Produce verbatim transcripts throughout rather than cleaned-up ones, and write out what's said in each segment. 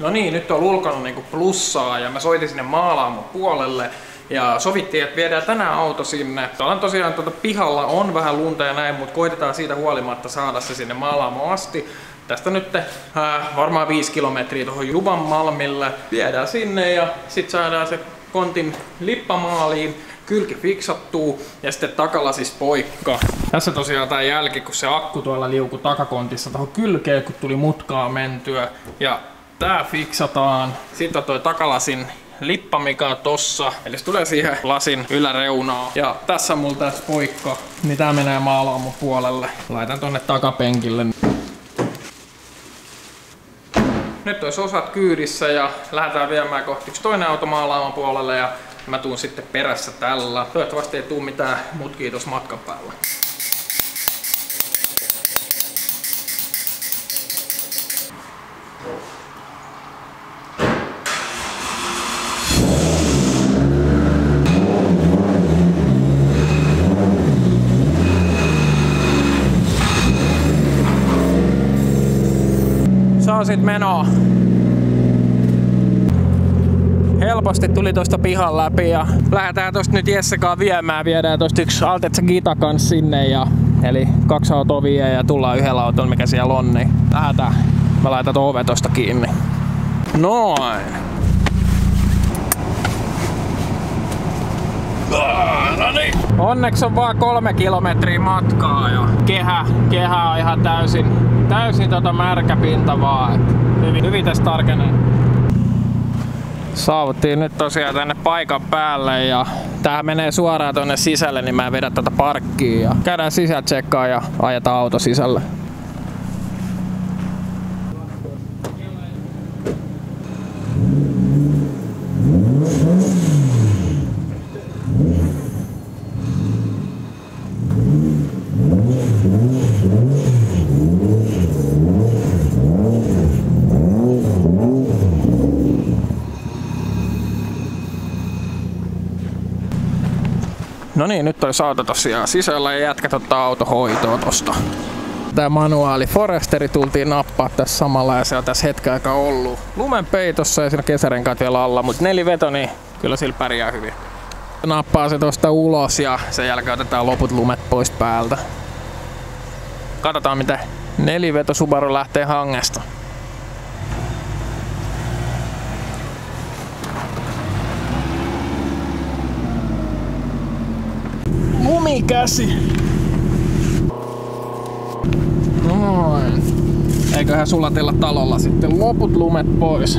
No niin, nyt on ulkona niinku plussaa ja mä soitin sinne maalaamon puolelle ja sovittiin, että viedään tänään auto sinne. Täällä on tosiaan tuota pihalla on vähän lunta ja näin, mutta koitetaan siitä huolimatta saada se sinne maalaamoon asti. Tästä nyt äh, varmaan viisi kilometriä tuohon Juvan Malmille. Viedään sinne ja sit saadaan se kontin lippamaaliin. Kylki fiksattuu ja sitten takalasis poikka. Tässä tosiaan tää jälki, kun se akku tuolla liukui takakontissa tuohon kylkeen, kun tuli mutkaa mentyä. Ja tää fiksataan. Sitten on toi takalasin lippa, mikä on tossa. Eli se tulee siihen lasin yläreunaan. Ja tässä on mulla tässä poikka, niin tää menee maalaamon puolelle. Laitan tonne takapenkille. Nyt olisi osat kyydissä ja lähdetään viemään kohti yksi toinen auto maalaamon puolelle ja mä tuun sitten perässä tällä. Toivottavasti ei tuu mitään mutkia tuossa matkan päällä. Se on sit menoa. Helposti tuli tosta pihan läpi ja lähdetään tosta nyt Jessekaan viemään. Viedään tosta yksi Altezza Gita kans sinne ja eli kaksi autoa vie ja tullaan yhdellä autolla mikä siellä on, niin lähdetään. Mä laitan tuon oven tosta kiinni. Noin. No niin. Onneksi on vaan kolme kilometriä matkaa ja kehä, kehä on ihan täysin, täysin tota märkä pinta vaan. Hyvin, hyvin tässä tarkenee. Saavuttiin nyt tosiaan tänne paikan päälle ja tää menee suoraan tonne sisälle, niin mä en vedä tätä parkkiin ja käydään sisätsekkaan ja ajetaan auto sisälle. No niin, nyt olisi auto tosiaan sisällä ja jätkät ottaa autohoitoa tosta. Tää manuaali Foresteri tultiin nappaa tässä samalla ja se on tässä hetken aikaa ollut lumen peitossa ja siinä kesärenkaat vielä alla, mutta neliveto, niin kyllä sillä pärjää hyvin. Nappaa se tosta ulos ja sen jälkeen otetaan loput lumet pois päältä. Katsotaan miten neliveto Subaru lähtee hangesta. Lumikäsi. Noin. Eiköhän sulatella talolla sitten loput lumet pois.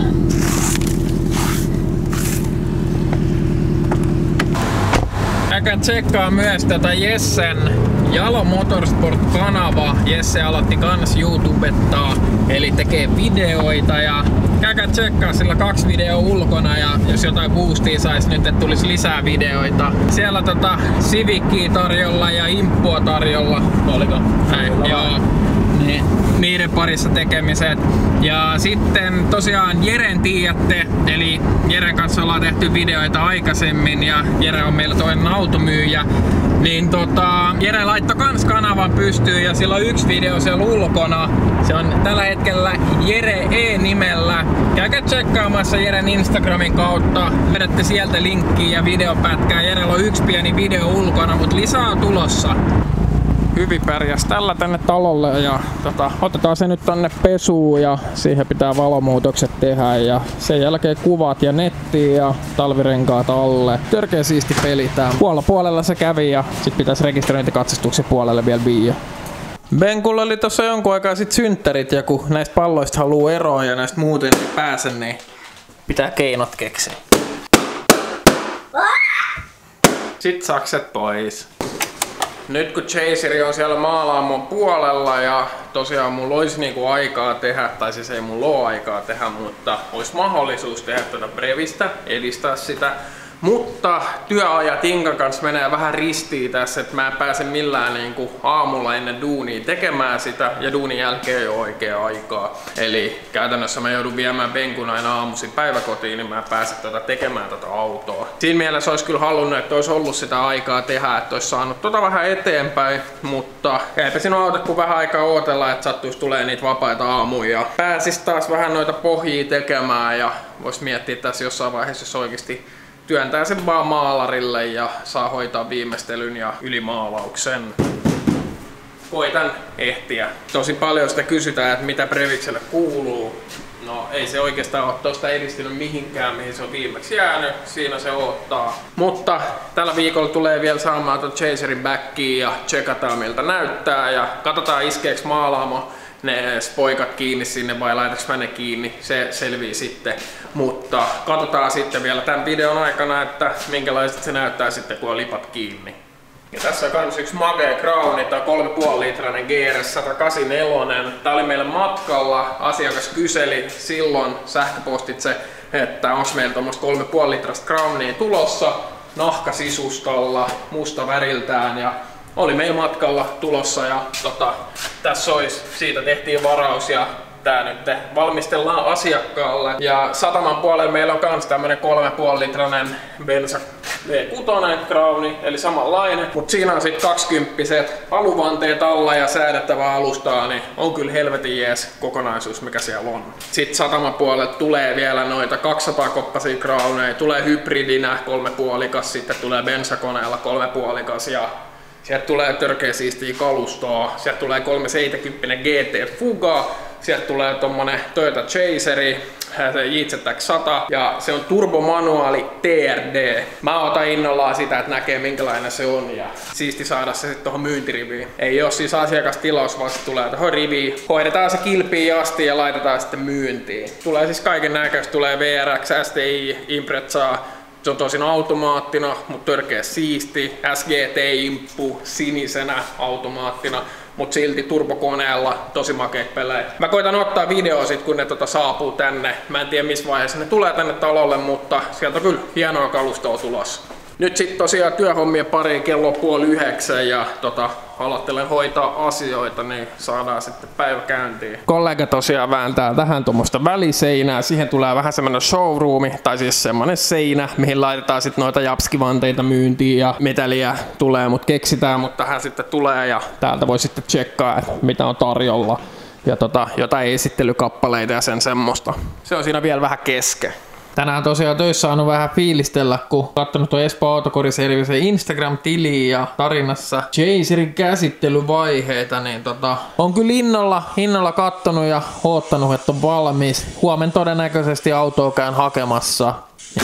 Käykää tsekkaa myös tätä Jessen Jalo Motorsport-kanava. Jesse aloitti kans YouTubettaa, eli tekee videoita ja käykää tsekkaa, sillä kaksi videoa ulkona ja jos jotain boostia sais nyt, että tulisi lisää videoita. Siellä tota Civicia tarjolla ja Imppua tarjolla. Oliko? Näin, joo. Niin, niiden parissa tekemiset. Ja sitten tosiaan Jeren tiedätte, eli Jeren kanssa ollaan tehty videoita aikaisemmin ja Jere on meillä toinen automyyjä. Niin tota, Jere laittoi kans kanavan pystyyn ja sillä on yksi video siellä ulkona. Se on tällä hetkellä Jere E-nimellä. Käykää tsekkaamassa Jeren Instagramin kautta. Vedätte sieltä linkkiä ja videopätkää. Jerellä on yksi pieni video ulkona, mutta lisää on tulossa. Hyvin pärjäs tällä tänne talolle ja tota, otetaan se nyt tänne pesuun ja siihen pitää valomuutokset tehdä ja sen jälkeen kuvat ja nettiin ja talvirenkaat alle. Törkeä siisti peli tää. Puolella puolella se kävi ja sit pitäisi rekisteröintikatsastuksen puolelle vielä viiä. Benkulla oli tossa jonkun aikaa sit synttärit ja kun näistä palloista haluu eroa ja näistä muuten ei pääse, niin pitää keinot keksiä. Sit sakset pois. Nyt kun Chaseri on siellä maalaamon puolella ja tosiaan mulla olisi niinku aikaa tehdä, tai siis ei mulla ole aikaa tehdä, mutta olisi mahdollisuus tehdä tätä brevistä, edistää sitä. Mutta työajat Inkan kanssa menee vähän ristiin tässä, että mä en pääse millään niin kuin aamulla ennen duunia tekemään sitä ja duunin jälkeen ei ole oikea aikaa. Eli käytännössä mä joudun viemään Benkun aina aamuisin päiväkotiin, niin mä en pääse tätä tekemään tätä autoa. Siinä mielessä olisi kyllä halunnut, että olisi ollut sitä aikaa tehdä, että olisi saanut tota vähän eteenpäin, mutta eipä sinua auta kuin vähän aikaa ootella, että sattuisi tulee niitä vapaita aamuja. Pääsis taas vähän noita pohjia tekemään ja vois miettiä tässä jossain vaiheessa, jos oikeasti työntää sen vaan maalarille ja saa hoitaa viimeistelyn ja ylimaalauksen. Koitan ehtiä. Tosi paljon sitä kysytään, että mitä Previkselle kuuluu. No ei se oikeastaan ole tosta edistynyt mihinkään, mihin se on viimeksi jäänyt. Siinä se odottaa. Mutta tällä viikolla tulee vielä saamaan ton Chaserin backiin ja tsekataan miltä näyttää. Ja katsotaan iskeeks maalaamo ne spoikat kiinni sinne vai laitaks mä ne kiinni, se selvii sitten. Mutta katsotaan sitten vielä tämän videon aikana, että minkälaiset se näyttää sitten kun on lipat kiinni. Ja tässä on kans yksi makea Crowni, tää on kolme pilkku viisi litrainen G R S sata kahdeksankymmentäneljä. Tää oli meillä matkalla, asiakas kyseli silloin sähköpostitse, että onko meillä tommoista kolme pilkku viisi litrasta Crownia tulossa, nahkasisustalla, musta väriltään ja oli meillä matkalla tulossa ja tota, tässä olisi, siitä tehtiin varaus ja tää nyt valmistellaan asiakkaalle. Ja sataman puolella meillä on kans tämmönen kolme pilkku viisi litrainen bensa V kuusi Crowni, eli samanlainen. Mut siinä on sit kaksikymppiset aluvanteet alla ja säädettävää alustaa, niin on kyllä helvetin jees kokonaisuus mikä siellä on. Sitten sataman puolelle tulee vielä noita kaksisataa koppasia Crowneja, tulee hybridinä kolme puolikas, sitten tulee bensakoneella kolme puolikas ja sieltä tulee törkeä siistiä kalustoa, sieltä tulee kolmeseitsemänkymmentä G T Fuga, sieltä tulee tommonen Toyota Chaseri, J Z X sata ja se on turbomanuaali T R D. Mä otan innollaan sitä, että näkee minkälainen se on ja siisti saada se sitten tohon myyntiriviin. Ei oo siis asiakastilaus, vaan se tulee tohon riviin. Hoidetaan se kilpiin asti ja laitetaan sitten myyntiin. Tulee siis kaiken näköistä, tulee V R X, S T I, Imprezaa. Se on tosin automaattina, mutta törkeä siisti. S G T-imppu sinisenä automaattina, mutta silti turbokoneella tosi makeita pelejä. Mä koitan ottaa videoa sit, kun ne tota saapuu tänne. Mä en tiedä missä vaiheessa ne tulee tänne talolle, mutta sieltä on kyllä hienoa kalustoa tulossa. Nyt sitten tosiaan työhommien pariin kello on puoli yhdeksän ja tota, aloittelen hoitaa asioita, niin saadaan sitten päivä käyntiin. Kollega tosiaan vääntää tähän tuommoista väliseinää. Siihen tulee vähän semmoinen showroomi, tai siis semmoinen seinä, mihin laitetaan sitten noita japskivanteita myyntiin ja meteliä tulee, mutta keksitään, mutta tähän sitten tulee ja täältä voi sitten tsekkaa, että mitä on tarjolla. Ja tota, jotain esittelykappaleita ja sen semmoista. Se on siinä vielä vähän kesken. Tänään tosiaan töissä on vähän fiilistellä, kun katsonut tuon Espoo Autokoriservisen Instagram-tiliin ja tarinassa Chaserin käsittelyvaiheita, niin tota, on kyllä innolla, innolla kattonut ja oottanut, että on valmis. Huomen todennäköisesti autoa käyn hakemassa.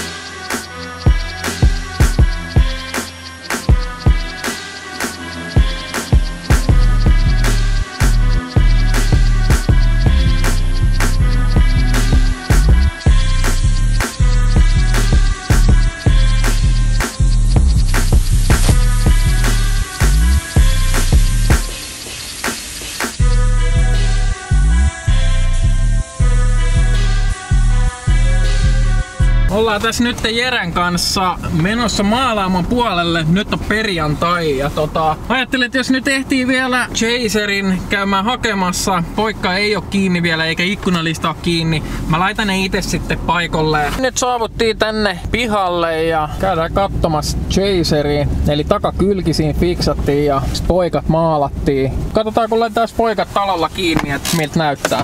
Ollaan tässä nyt Jeren kanssa menossa maalaamon puolelle. Nyt on perjantai ja tota, ajattelin, että jos nyt ehtii vielä Chaserin käymään hakemassa, poikka ei ole kiinni vielä eikä ikkunalista ole kiinni, mä laitan ne itse sitten paikolle. Nyt saavuttiin tänne pihalle ja käydään katsomassa Chaseriin, eli takakylkisiin fiksattiin ja poikat maalattiin. Katsotaan kun laitetaan poikat talolla kiinni, että miltä näyttää.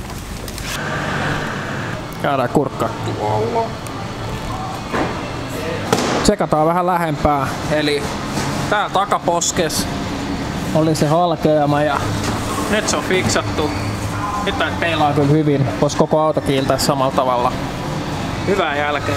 Käydään kurkkaa tuolla. Tsekataan vähän lähempää, eli tää takaposkes oli se halkeama ja nyt se on fiksattu. Nyt tää peilaa kyllä hyvin, vois koko auto kiiltää samalla tavalla. Hyvää jälkeä.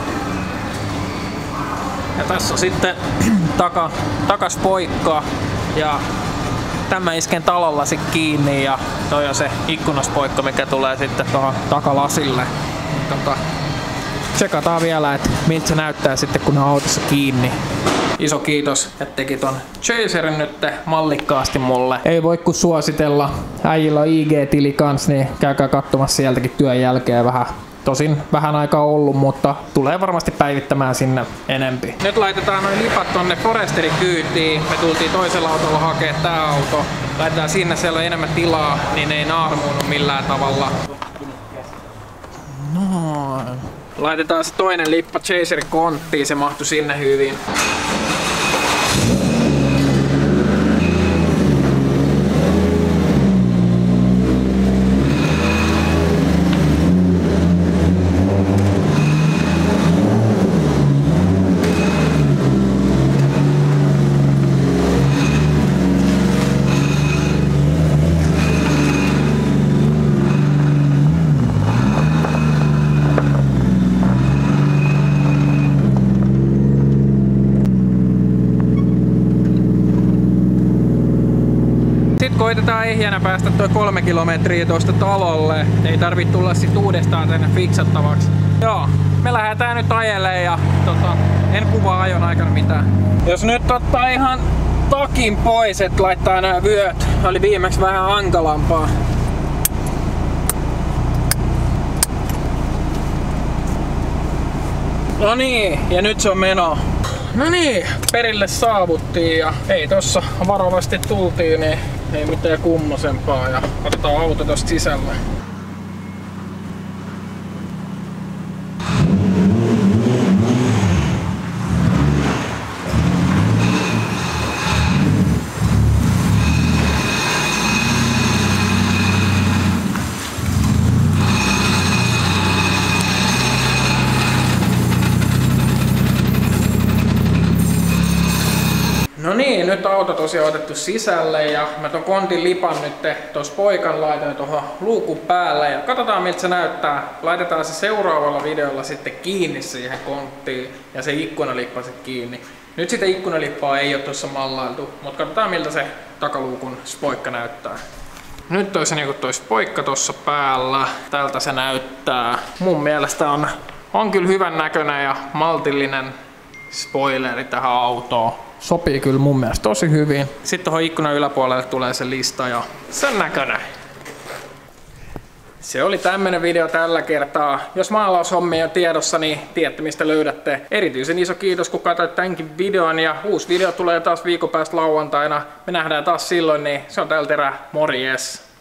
Ja tässä on sitten taka, takaspoikka ja tämä isken talonlasi kiinni ja toi on se ikkunaspoikka, mikä tulee sitten tuohon takalasille. Tota, tsekataan vielä, että miltä se näyttää sitten kun ne on autossa kiinni. Iso kiitos, että teki ton Chaserin nyt mallikkaasti mulle. Ei voi kun suositella. Äijillä on I G-tili kans, niin käykää katsomassa sieltäkin työn jälkeen vähän Tosin vähän aikaa ollut, mutta tulee varmasti päivittämään sinne enempi. Nyt laitetaan noin lipat tonne Foresterin kyytiin. Me tultiin toisella autolla hakemaan tää auto. Laitetaan sinne, siellä on enemmän tilaa, niin ei naarmuunu millään tavalla. Noin. Laitetaan se toinen lippa Chaserin konttiin, se mahtui sinne hyvin. Koitetaan ehjänä päästä toi kolme kilometriä tuosta talolle. Ei tarvitse tulla sit uudestaan tänne fiksattavaksi. Joo, me lähdetään nyt ajelemaan ja tota, en kuvaa ajon aikana mitään. Jos nyt ottaa ihan takin pois, et laittaa nämä vyöt, oli viimeksi vähän hankalampaa. No niin, ja nyt se on meno. No niin, perille saavuttiin ja ei tossa varovasti tultiin, niin ei mitään kummosempaa ja otetaan auto tosta sisällä. No niin, nyt auto tosiaan otettu sisälle ja mä ton kontin lipan nyt tuossa poikan laitoin tuohon luukun päälle ja katsotaan miltä se näyttää. Laitetaan se seuraavalla videolla sitten kiinni siihen konttiin ja se ikkunalippa se kiinni. Nyt sitä ikkunalippaa ei ole tuossa mallailtu, mutta katsotaan miltä se takaluukun spoikka näyttää. Nyt olisi niinku toi spoikka tuossa päällä. Tältä se näyttää. Mun mielestä on, on kyllä hyvän näköinen ja maltillinen spoileri tähän autoon. Sopii kyllä mun mielestä tosi hyvin. Sitten tuohon ikkunan yläpuolelle tulee se lista ja sen näköinen. Se oli tämmönen video tällä kertaa. Jos maalaushommia on tiedossa, niin tiedätte mistä löydätte. Erityisen iso kiitos kun katsoit tämänkin videon ja uusi video tulee taas viikon päästä lauantaina. Me nähdään taas silloin, niin se on tältä erää. Morjes!